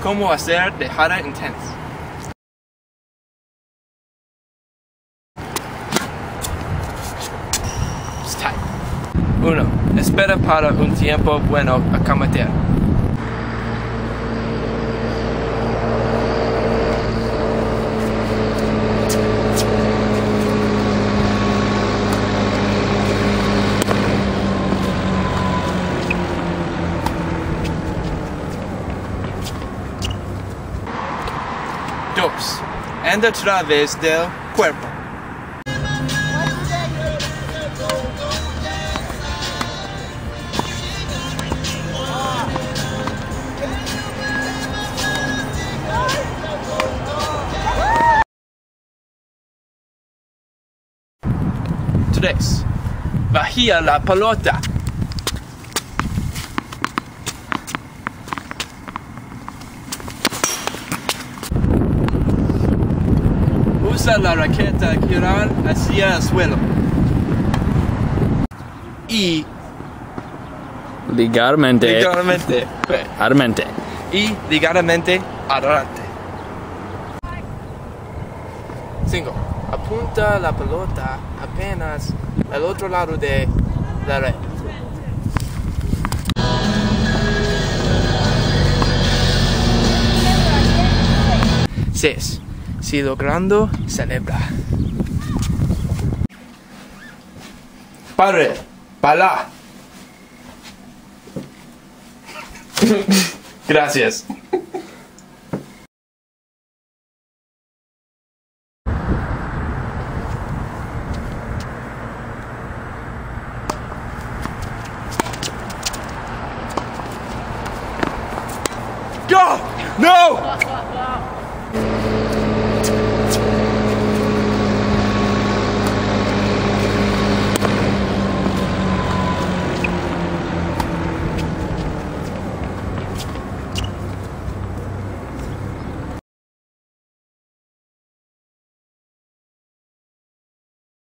cómo hacer dejada intensa. Start. 1. Espera para un tiempo bueno a cometer. Dos. Anda a través del cuerpo. Tres. Bajía la pelota. Usa la raqueta girar hacia el suelo. Y ligeramente adelante. Y ligeramente adelante. 5. Apunta la pelota apenas al otro lado de la red. 6. Si logrando, celebra. Padre, para. Gracias. Go! No!